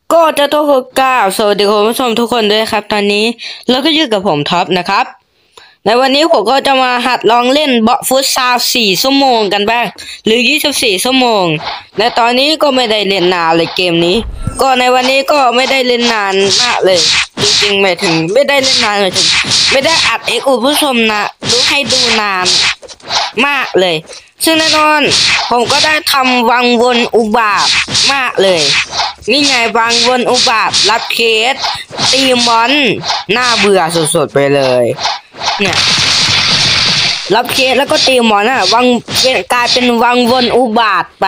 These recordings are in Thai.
ก็จะต้องขอกล่าวสวัสดีคุณผู้ชมทุกคนด้วยครับตอนนี้เราก็อยู่กับผมท็อปนะครับในวันนี้ผมก็จะมาหัดลองเล่นเบาะฟุตซาล4 ชั่วโมงกันบ้างหรือ24 ชั่วโมงและตอนนี้ก็ไม่ได้เล่นนานเลยเกมนี้ก็ในวันนี้ก็ไม่ได้เล่นนานมากเลยจริงๆหมายถึงไม่ได้เล่นนานหมายถึงไม่ได้อัดคุณผู้ชมนะให้ดูนานมากเลยซึ่งแน่นอนผมก็ได้ทำวังวนอุบาทมากเลยนี่ไงวังวนอุบาทรับเคสตีมอนน่าเบื่อสุดๆไปเลยเนี่ยรับเคสแล้วก็ตีมอนอ่ะวังกลายเป็นวังวนอุบาทไป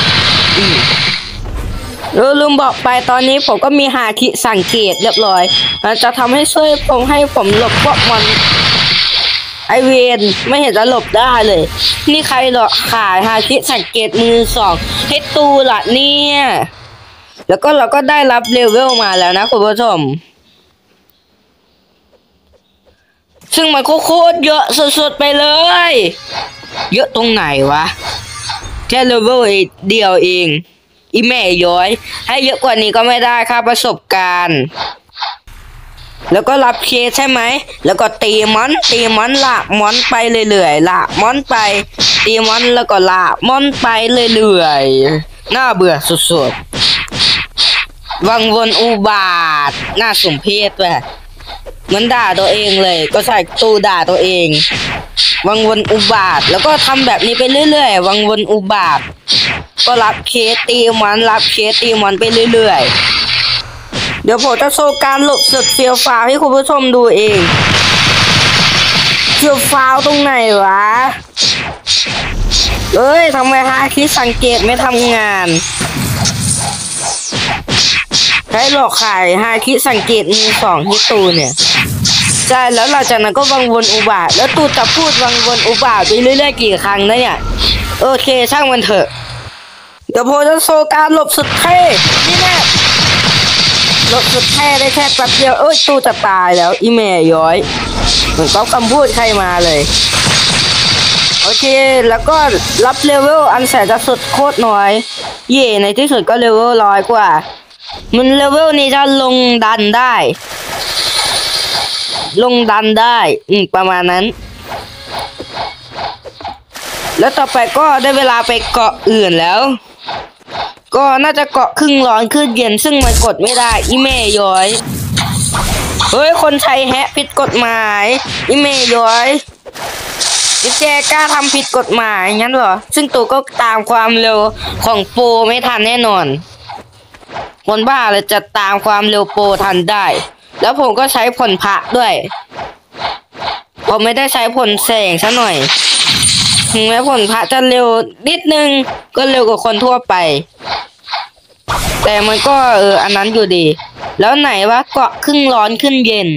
ลืมบอกไปตอนนี้ผมก็มีหาคิสังเกตเรียบร้อยจะทำให้ช่วยผมหลบพวกมอนไอเวนไม่เห็นจะหลบได้เลยนี่ใครหรอขายฮาคิสังเกตมือ2ให้ตูล่ะเนี่ยแล้วก็เราก็ได้รับเลเวลมาแล้วนะคุณผู้ชมซึ่งมันโคตรเยอะสุดๆไปเลยเยอะตรงไหนวะแค่เลเวลเดียวเองอีแม่ย้อยให้เยอะกว่านี้ก็ไม่ได้ค่าประสบการณ์แล้วก็รับเคสใช่ไหมแล้วก็ตีมอนละมอนไปเรื่อยๆละมอนไปตีมอนแล้วก็ละมอนไปเรื่อยๆน่าเบื่อสุดๆวังวนอุบาทน่าสมเพชว่ะเหมือนด่าตัวเองเลยก็ใส่ตู้ด่าตัวเองวังวนอุบาทแล้วก็ทำแบบนี้ไปเรื่อยๆวังวนอุบาทก็รับเคสตีมอนรับเคสตีมอนไปเรื่อยๆเดี๋ยวผมจะโชว์การหลบสุดเฟี้ยวฟ้าวให้คุณผู้ชมดูเองเฟี้ยวฟ้าวตรงไหนวะทำไมฮาคิสังเกตไม่ทำงานใช้หลอกขายฮาคิสังเกตมือ2ที่ตูเนี่ยใช่แล้วหลังจากนั้นก็วังวนอุบาทแล้วตูจะพูดวังวนอุบาทไปเรื่อยๆกี่ครั้งนะเนี่ยโอเคช่างมันเถอะเดี๋ยวผมจะโชว์การหลบสุดเท่นี่แน่หลบสุดเท่ได้แค่แป๊บเดียวตูจะตายแล้วอีแม่ย้อยเหมือนก๊อปคำพูดใครมาเลยโอเคแล้วก็รับเลเวลอันแสนจะสุดโคตรน้อยเย่ในที่สุดก็เลเวล100 กว่ามันเลเวลนี้จะลงดันได้ประมาณนั้นแล้วต่อไปก็ได้เวลาไปเกาะอื่นแล้วก็น่าจะเกาะครึ่งร้อนครึ่งเย็นซึ่งมันกดไม่ได้อีเมย์ย้อยคนไทยแฮะผิดกฎหมายอีเมย์ย้อยแกกล้าทำผิดกฎหมายงั้นเหรอซึ่งตัวก็ตามความเร็วของโปรไม่ทันแน่นอนคนบ้าเลยจะตามความเร็วโปรทันได้แล้วผมก็ใช้ผลพระด้วยผมไม่ได้ใช้ผลแสงซะหน่อยถึงแม้ผลพระจะเร็วนิดนึงก็เร็วกว่าคนทั่วไปแต่มันก็อันนั้นอยู่ดีแล้วไหนวะเกาะครึ่งร้อนครึ่งเย็น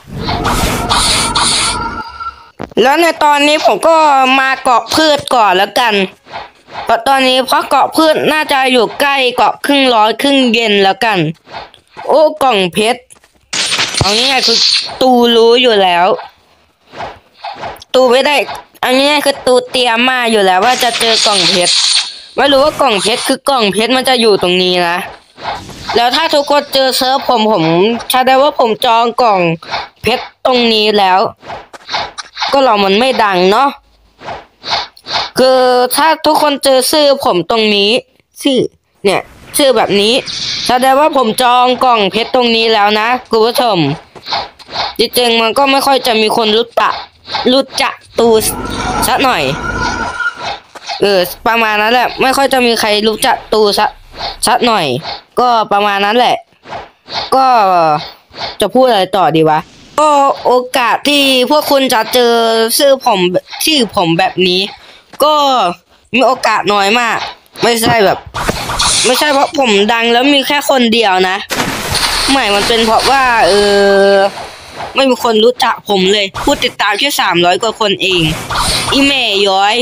แล้วในตอนนี้ผมก็มาเกาะพืชก่อนแล้วกันเพราะตอนนี้เพราะเกาะพืชน่าจะอยู่ใกล้เกาะครึ่งร้อนครึ่งเย็นแล้วกันโอ้กล่องเพชรเอาง่ายๆคือตูรู้อยู่แล้วตูไม่ได้เอาง่ายๆคือตูเตรียมมาอยู่แล้วว่าจะเจอกล่องเพชรไม่รู้ว่ากล่องเพชรคือกล่องเพชรมันจะอยู่ตรงนี้นะแล้วถ้าทุกคนเจอเซิร์ฟผมแสดงว่าผมจองกล่องเพชรตรงนี้แล้วก็เรามันไม่ดังเนาะคือถ้าทุกคนเจอชื่อผมตรงนี้ชื่อแบบนี้แสดงว่าผมจองกล่องเพชรตรงนี้แล้วนะคุณผู้ชมจริงๆมันก็ไม่ค่อยจะมีคนรู้จักตูซะหน่อยประมาณนั้นแหละไม่ค่อยจะมีใครรู้จักตูซะหน่อยก็ประมาณนั้นแหละก็จะพูดอะไรต่อดีวะก็โอกาสที่พวกคุณจะเจอชื่อผมแบบนี้ก็มีโอกาสน้อยมากไม่ใช่เพราะผมดังแล้วมีแค่คนเดียวนะไม่มันเป็นเพราะว่าไม่มีคนรู้จักผมเลยผู้ติดตามแค่300 กว่าคนเองอีเมย์ย้อย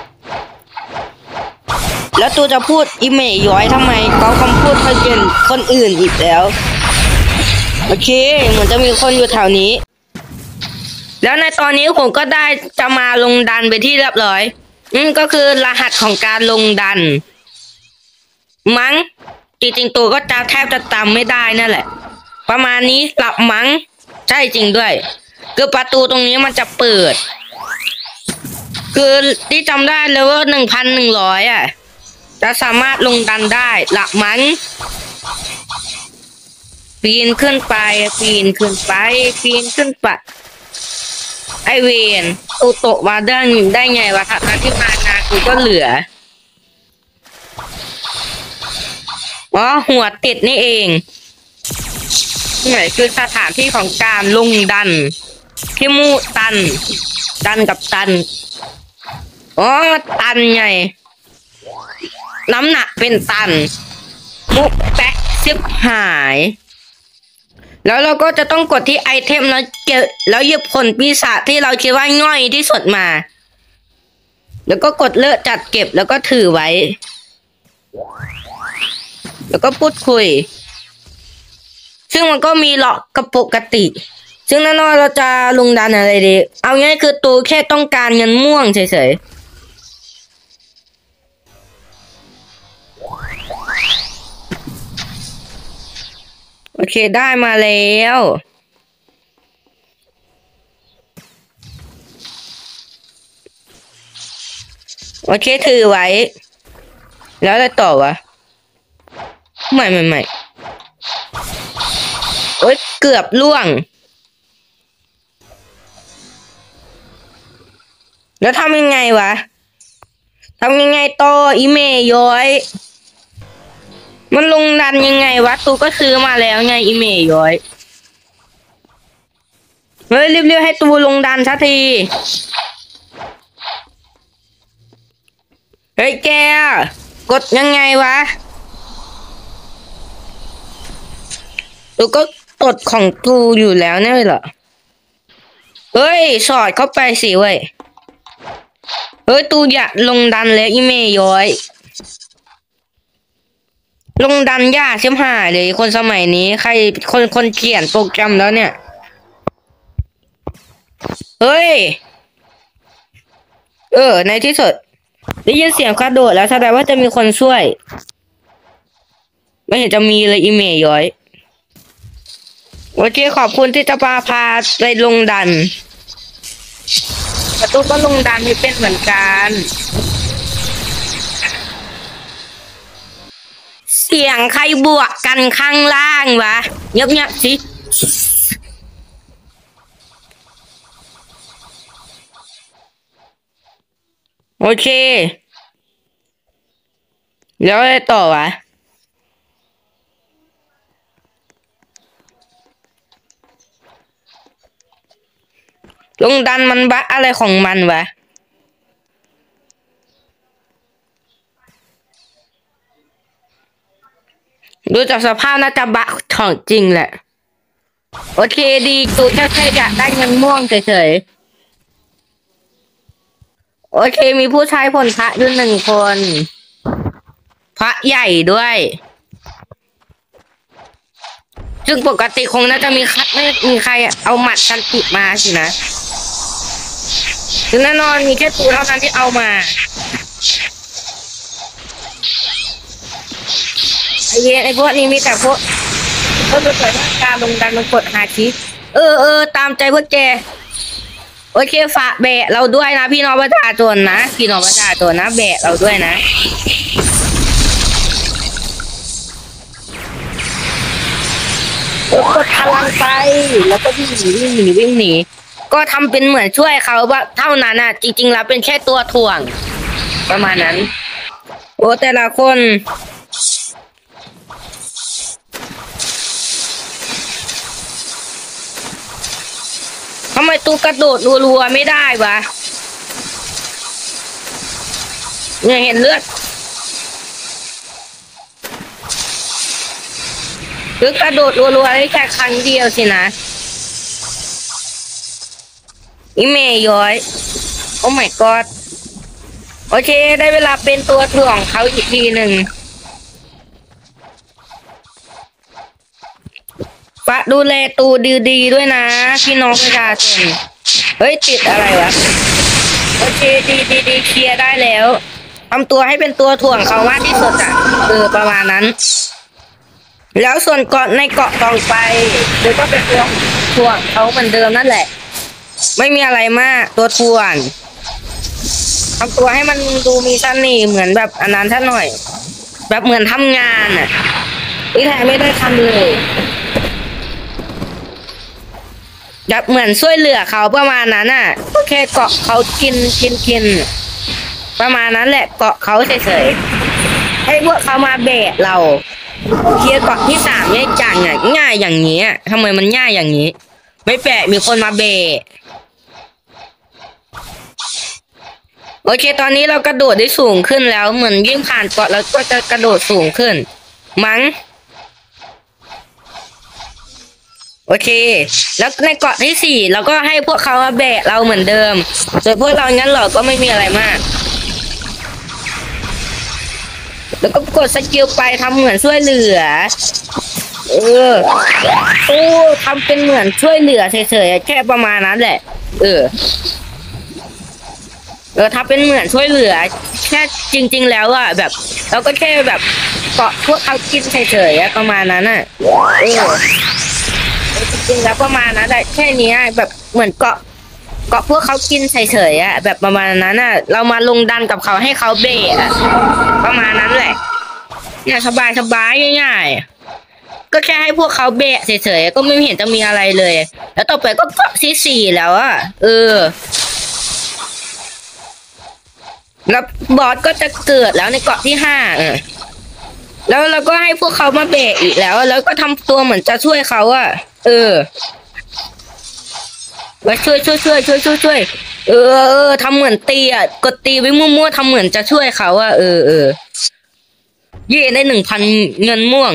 แล้วตัวจะพูดอีเมย์ย้อยทำไมเขาคำพูดมันเป็นคนอื่นอีกแล้วโอเคเหมือนจะมีคนอยู่แถวนี้แล้วในตอนนี้ผมก็ได้จะมาลงดันไปที่เรียบร้อยก็คือรหัสของการลงดันมั้งจริงๆตัวก็จะแทบจะจำไม่ได้นั่นแหละประมาณนี้หลับมั้งใช่จริงด้วยคือประตูตรงนี้มันจะเปิดคือที่จำได้เลยว่า1,100อ่ะจะสามารถลงดันได้หลับมั้งปีนขึ้นไปปีนขึ้นไปปีนขึ้นไปไอเวนตูโตะมาได้ไงวะทัศที่มานากูก็เหลืออ๋อหัวติดนี่เองนี่คือสถานที่ของการลงดันที่มูตันดันกับตันอ๋อตันไงน้ำหนักเป็นตันมุกแปะซิบหายแล้วเราก็จะต้องกดที่ไอเทมแล้วเก็บแล้วหยิบผลปีศาจที่เราคิดว่าง่อยที่สุดมาแล้วก็กดเลิกจัดเก็บแล้วก็ถือไว้แล้วก็พูดคุยซึ่งมันก็มีหลอกกับปกติซึ่งแน่นอนเราจะลงดันอะไรดีเอาง่ายคือตัวแค่ต้องการเงินม่วงเฉยๆโอเคได้มาแล้วโอเคถือไว้แล้วอะไรต่อวะไม่โอ๊ยเกือบล่วงแล้วทำยังไงวะทำยังไงต่ออีเมย์ย้อยมันลงดันยังไงวะตูก็ซื้อมาแล้วไงอีเมย์ย้อยเฮ้ยรีบๆให้ตูลงดันสักทีเฮ้ยแกกดยังไงวะตูก็กดของตูอยู่แล้วเนี่ยเหรอเฮ้ยสอดเข้าไปสิเว้ยเฮ้ยตูอยากลงดันแล้วอีเมย์ย้อยลงดันยากชิบหายเลยคนสมัยนี้ใครคนเขียนโปรแกรมแล้วเนี่ยเฮ้ยในที่สุดได้ยินเสียงกระโดดแล้วแสดงว่าจะมีคนช่วยไม่เห็นจะมีเลยอีเมย์ย้อยโอเคขอบคุณที่จะพาไปลงดันประตูก็ลงดันไม่เป็นเหมือนกันเสียงใครบวกกันข้างล่างวะเงียบๆสิโอเคแล้วอะไรต่อวะลงดันมันบั๊กอะไรของมันวะดูจากสภาพน่าจะบั๊กของจริงแหละโอเคดีตูแค่อยากได้เงินม่วงเฉยๆโอเคมีผู้ใช้ผลพระอยู่1 คนพระใหญ่ด้วยซึ่งปกติคงน่าจะไม่มีใครเอาหมัดกันติดมาสินะซึ่งแน่นอนมีแค่ตูเท่านั้นที่เอามาไอพวกนี้มีแต่พวกก็รู้สึกว่าการลงดันมันกดหาคิดตามใจพวกแกโอเคฝากแบะเราด้วยนะพี่น้องประชาชนนะพี่น้องประชาชนนะแบะเราด้วยนะกดพลังไปแล้วก็วิ่งหนีก็ทำเป็นเหมือนช่วยเขาว่าเท่านั้นน่ะจริงๆแล้วเป็นแค่ตัวถ่วงประมาณนั้นโอ้แต่ละคนทำไมตูกระโดดรัวๆไม่ได้วะเนี่ยเห็นเลือดหรือกระโดดรัวๆได้แค่ครั้งเดียวสินะอีเมย์ย้อยโอ้ my god โอเคได้เวลาเป็นตัวถ่วงเขาอีกทีหนึ่งฝากดูแลตูดีๆด้วยนะพี่น้องประชาชนเฮ้ยติดอะไรวะโอเคดีเคลียร์ได้แล้วทำตัวให้เป็นตัวถ่วงเขามากที่สุดอ่ะประมาณนั้นแล้วส่วนเกาะในเกาะต่อไปหรือก็เป็นตัวถ่วงเขาเหมือนเดิมนั่นแหละไม่มีอะไรมากตัวถ่วงทำตัวให้มันดูมีเสน่ห์เหมือนแบบอันนั้นท่าหน่อย แบบเหมือนทำงานอ่ะที่แท้ไม่ได้ทำเลยแบบเหมือนช่วยเหลือเขาประมาณนั้นอ่ะแค่เกาะเขากินประมาณนั้นแหละเกาะเขาเฉยๆให้พวกเขามาแบกเราเคลียร์เกาะที่3ง่ายจังอ่ะง่ายอย่างนี้ทำไมมันง่ายอย่างนี้ไม่แปลกมีคนมาแบกโอเคตอนนี้เรากระโดดได้สูงขึ้นแล้วเหมือนยิ่งผ่านเกาะเราก็จะกระโดดสูงขึ้นมั้งโอเคแล้วในเกาะที่4เราก็ให้พวกเขามาแบกเราเหมือนเดิมส่วนพวกเรางั้นเราก็ไม่มีอะไรมากแล้วก็กดสกิลไปทำเหมือนช่วยเหลือโอ้ทำเป็นเหมือนช่วยเหลือเฉยๆแค่ประมาณนั้นแหละทำเป็นเหมือนช่วยเหลือแค่จริงๆแล้วอะแบบเราก็แค่แบบเกาะพวกเขากินเฉยๆประมาณนั้นอะจริงๆแล้วประมาณนั้นแหละแค่นี้แบบเหมือนเกาะพวกเขากินเฉยๆอะแบบประมาณนั้นอะเรามาลงดันกับเขาให้เขาเบะประมาณนั้นแหละเนี่ยสบายง่ายๆก็แค่ให้พวกเขาเบะเฉยๆก็ไม่เห็นจะมีอะไรเลยแล้วต่อไปก็เกาะที่4แล้วอะแล้วบอสก็จะเกิดแล้วในเกาะที่5แล้วเราก็ให้พวกเขามาเบรกอีกแล้วก็ทำตัวเหมือนจะช่วยเขามาช่วยทำเหมือนตีกดตีไว้มั่วๆทำเหมือนจะช่วยเขาเย่ได้1,000เงินม่วง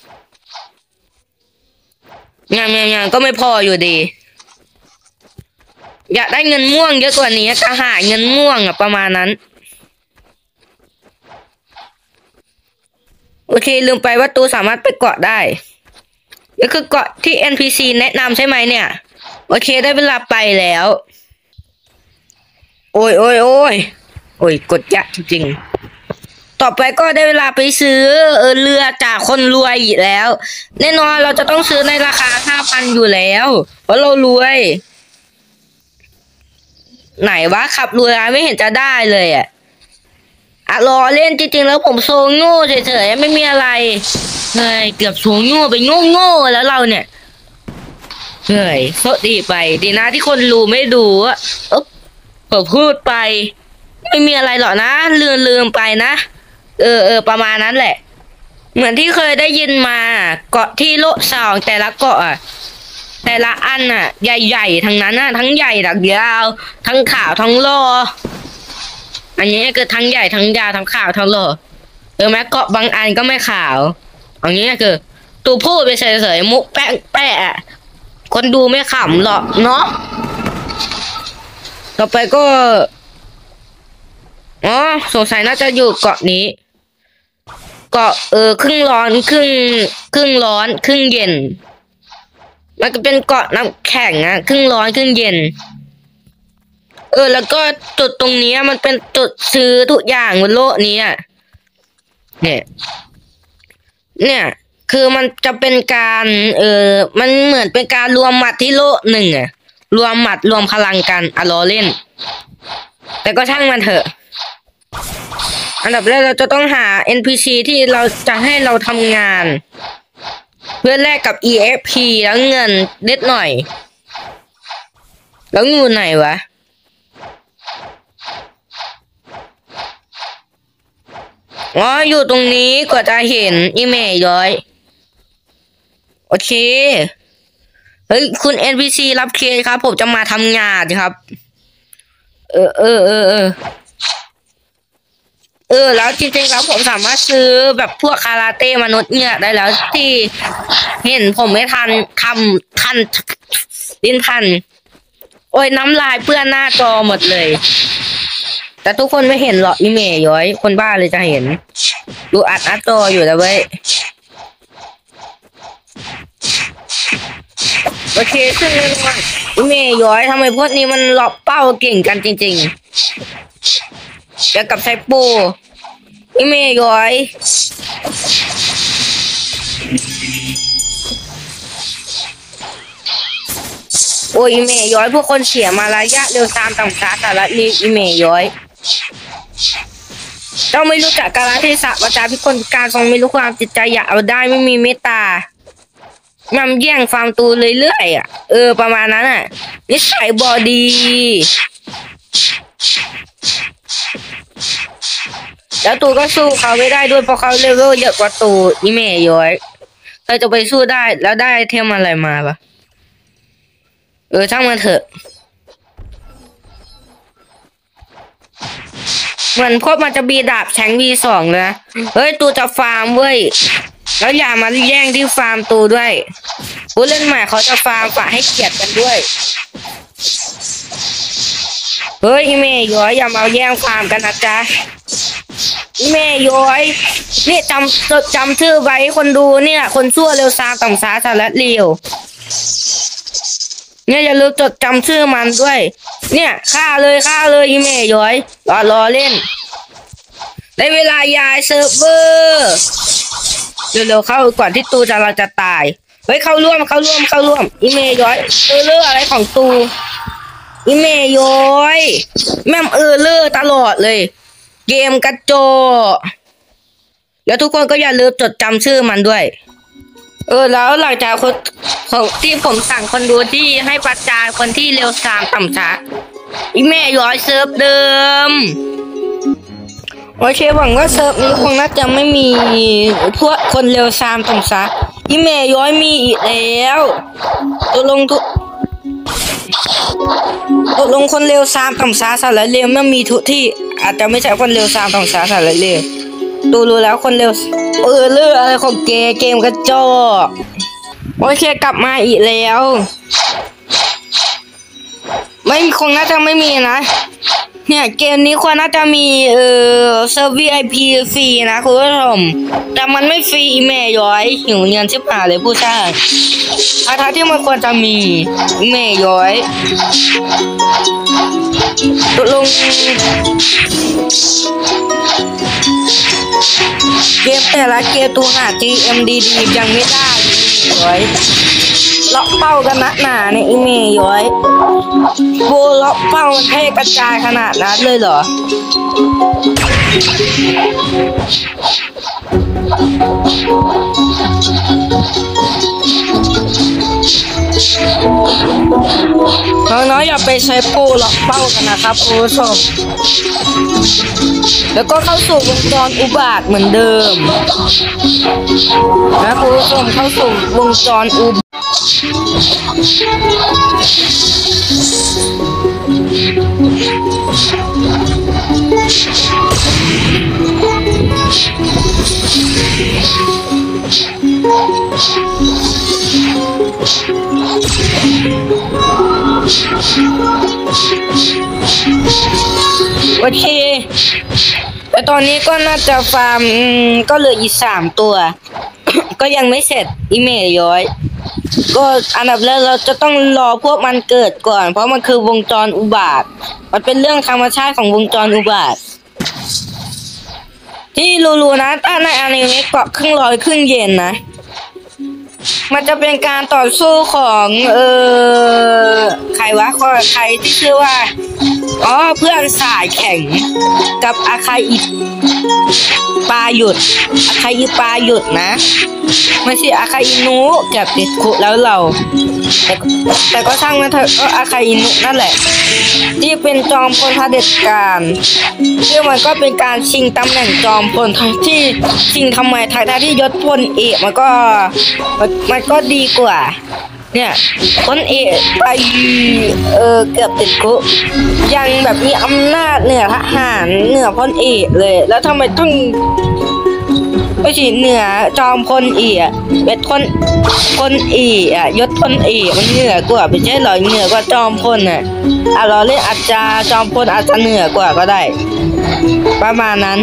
งานก็ไม่พออยู่ดีอยากได้เงินม่วงเยอะกว่านี้จะหาเงินม่วงประมาณนั้นโอเคลืมไปว่าตูสามารถไปเกาะได้ก็คือเกาะที่ NPC แนะนำใช่ไหมเนี่ยโอเคได้เวลาไปแล้วโอ้ยกดยะจริงๆต่อไปก็ได้เวลาไปซื้อเรือจากคนรวยอีกแล้วแน่นอนเราจะต้องซื้อในราคา 5,000 อยู่แล้วเพราะเรารวยไหนวะขับเรือไม่เห็นจะได้เลยรอเล่นจริงๆแล้วผมโซโง่เฉยๆไม่มีอะไรเฮ้ยเกือบโซโง่ไปโง่แล้วเราเนี่ยเฮ้ยโทษดีไปดีนะที่คนรู้ไม่ดูผมพูดไปไม่มีอะไรหรอกนะลืมไปนะประมาณนั้นแหละเหมือนที่เคยได้ยินมาเกาะที่โลก2แต่ละเกาะแต่ละอันใหญ่ๆทั้งนั้นทั้งใหญ่ทั้งยาวทั้งขาวทั้งโลอันนี้คือทั้งใหญ่ทั้งยาวทั้งขาวทั้งโลแม้เกาะบางอันก็ไม่ขาวอันนี้คือตูพูดไปเฉยๆมุกแปะคนดูไม่ขำหรอกเนาะต่อไปก็สงสัยน่าจะอยู่เกาะนี้เกาะครึ่งร้อนครึ่งร้อนครึ่งเย็นมันก็เป็นเกาะน้ำแข็งครึ่งร้อนครึ่งเย็นแล้วก็จุดตรงนี้มันเป็นจุดซื้อทุกอย่างบนโลกนี้เนี่ยคือมันจะเป็นการมันเหมือนเป็นการรวมหมัดที่โลกหนึ่งรวมหมัดรวมพลังกันล้อเล่นแต่ก็ช่างมันเถอะอันดับแรกเราจะต้องหา NPC ที่เราจะให้เราทำงานเพื่อแลกกับ EXP แล้วเงินเล็กหน่อยแล้วงูไหนวะอยู่ตรงนี้กว่าจะเห็นอีเมลย้อยโอเคเฮ้ยคุณ NPC รับเคสครับผมจะมาทำงานครับแล้วจริงๆแล้วผมสามารถซื้อแบบพวกคาราเต้มนุษย์เนี่ยได้แล้วที่เห็นผมไม่ทันลิ้นทันโอ้ยน้ำลายเปื้อนหน้าจอหมดเลยแต่ทุกคนไม่เห็นหรอกอีเมย์ย้อยคนบ้าเลยจะเห็นดูอัดจออยู่แล้วเว้ยโอเคซึ่งแน่นอนอีเมย์ย้อยทำไมพวกนี้มันหลอกเป้าเก่งกันจริงๆเดี๋ยวกับไซปูอีเมย์ย้อยโอ้ยอีเมย์ย้อยพวกคนเสียมารยาทเร็วตามต่ำช้าสาระลีอีเมย์ย้อยเจ้าไม่รู้จักกาลเทศะวาจาพิกลการทรงไม่รู้ความจิตใจอยากเอาได้ไม่มีเมตตานำแย่งฟาร์มตูเรื่อยๆอ่ะประมาณนั้นอ่ะนิสัยบอดีแล้วตูก็สู้เขาไม่ได้ด้วยเพราะเขาเลเวลเยอะกว่าตูอีเมย์ย้อยเธอจะไปสู้ได้แล้วได้เทมอะไรมาปะช่างมันเถอะเหมือนพวกมันจะบีดาบแทงV2เลยนะเฮ้ยตูจะฟาร์มเว้ยแล้วอย่ามาแย่งที่ฟาร์มตูด้วยผู้เล่นใหม่เขาจะฟาร์มฝากให้เกียรติกันด้วยเฮ้ยอีเมย์ย้อยอย่ามาแย่งฟาร์มกันนะจ๊ะอีเมย์ย้อยนี่จำชื่อไว้คนดูเนี่ยคนชั่วเร็วซาต่ำซาสารเลวเนี่ยอย่าลืมจดจำชื่อมันด้วยเนี่ยฆ่าเลยอีเมย์ย้อยรอเล่นได้เวลาย้ายเซิร์ฟเวอร์เร็วๆเข้าก่อนที่ตูเราจะตายเฮ้ยเข้าร่วมอีเมย์ย้อยเลื่ออะไรของตูอีเมย์ย้อยแม่มเลื่อตลอดเลยเกมกระโจแล้วทุกคนก็อย่าลืมจดจำชื่อมันด้วยแล้วหลังจากคนที่ผมสั่งคนดูที่ให้ประจานคนที่เร็วซามต่ำช้าอีเมย์ย้อยเซิร์ฟเดิมโอเคหวังว่าเซิร์ฟนี้คงน่าจะไม่มีพวกคนเร็วซามต่ำช้าอีเมย์ย้อยมีอีกแล้วตกลงคนเร็วซามต่ำช้าสารเลวไม่มีทุกที่อาจจะไม่ใช่คนเร็วซามต่ำช้าสารเลวตูรู้แล้วคนเร็วเลืออะไรของเกมกระจอกโอเคกลับมาอีกแล้วไม่คงน่าจะไม่มีนะเนี่ยเกมนี้ควรน่าจะมีเซิร์ฟ VIP ฟรีนะคุณผู้ชมแต่มันไม่ฟรีอีเมย์ย้อยหิวเงินชิบหายเลยผู้ชายทั้งที่มันควรจะมีอีเมย์ย้อยตกลงเกมแต่ละเกมตัวหา GMDD ยังไม่ได้ย้อยล็อกเป้ากันนักหนาเนี่ยอีเมย์ย้อยโบล็อกเป้ามันเทกระจายขนาดนั้นเลยเหรอน้อยๆอย่าไปใช้โปรล็อกเป้ากันนะครับคุณผู้ชมแล้วก็เข้าสู่วงจรอุบาทเหมือนเดิมนะคุณผู้ชมเข้าสู่วงจรอุบาทโอเคแต่ตอนนี้ก็น่าจะฟาร์มก็เหลืออีก3 ตัว ก็ยังไม่เสร็จอีเมย์ย้อยก็อันดับแรกเราจะต้องรอพวกมันเกิดก่อนเพราะมันคือวงจรอุบาทมันเป็นเรื่องธรรมชาติของวงจรอุบาทที่รู้ๆนะถ้าในอนิเมะเกาะครึ่งร้อยครึ่งเย็นนะมันจะเป็นการต่อสู้ของใครวะใครที่ชื่อว่าเพื่อนสายแข่งกับอาคาอิปาหยุดอาคาอิปาหยุดนะไม่ใช่อาคาอินุกับติดคุกแล้วเราแต่ก็ช่างมันเถอะก็อาคาอินุนั่นแหละที่เป็นจอมพลเผด็จการซึ่งมันก็เป็นการชิงตำแหน่งจอมพลที่ชิงทำไมทางที่ยศพลเอกมันก็ดีกว่าเนี่ยพลเอกไปเกือบติดคุกยังแบบมีอำนาจเหนือทหารเหนือพลเอกเลยแล้วทำไมต้องไม่ใช่เหนือจอมพลเอกเป็นพลเอกยศพลเอกมันเหนือกว่าไม่ใช่หรอเหนือกว่าจอมพลเราเล่นอาจจะจอมพลอาจจะเหนือกว่าก็ได้ประมาณนั้น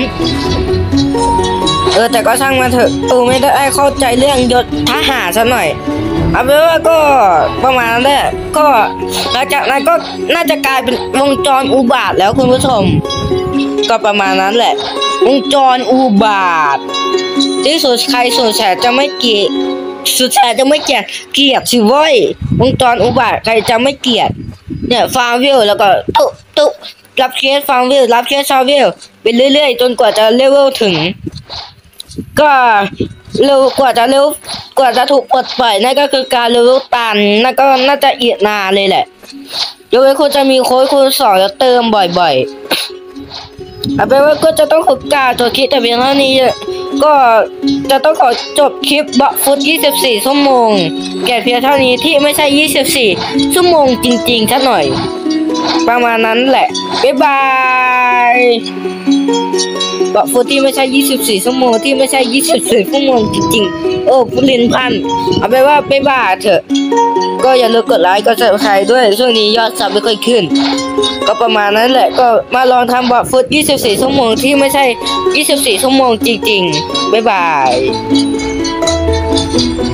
แต่ก็ช่างมาเถอะตูไม่ได้เข้าใจเรื่องยศทหารซะหน่อยเอาเป็นว่าก็ประมาณนั้นแหละก็หลังจากนั้นก็น่าจะกลายเป็นวงจรอุบาทแล้วคุณผู้ชมก็ประมาณนั้นแหละวงจรอุบาทที่สุดใครสุดแสนจะไม่เกลียดสุดแสนจะไม่เกลียดสิเว้ยวงจรอุบาทใครจะไม่เกลียดเนี่ยฟาร์มวิวแล้วก็ตุ๊รับเคสฟาร์มวิวรับเคสฟาร์มวิวไปเรื่อยๆจนกว่าจะเลเวลถึงก็เร็วกว่าจะถูกปลดปล่อยนั่นก็คือการเลเวลตันนั่นก็น่าจะอีกนานเลยแหละยกเว้นคุณจะมีโค้ดคูณ2แล้วเติมบ่อยๆเอาเป็นว่าก็จะต้องขอกล่าวจบคลิปแต่เพียงเท่านี้ก็จะต้องขอจบคลิปบล็อกฟุต24 ชั่วโมงแก่เพียงเท่านี้ที่ไม่ใช่24 ชั่วโมงจริงๆซะหน่อยประมาณนั้นแหละบ๊ายบายบอกฟูที่ไม่ใช่24 ชั่วโมงที่ไม่ใช่24 ชั่วโมงจริงๆโอ้ผู้ลินพันเอาไปว่าบ๊ายบายเถอะก็อย่าลืมกดไลค์กดซับสไครต์ด้วยช่วงนี้ยอดซับไม่ค่อยขึ้นก็ประมาณนั้นแหละก็มาลองทำบอกฟู24 ชั่วโมงที่ไม่ใช่24 ชั่วโมงจริงๆบ๊ายบาย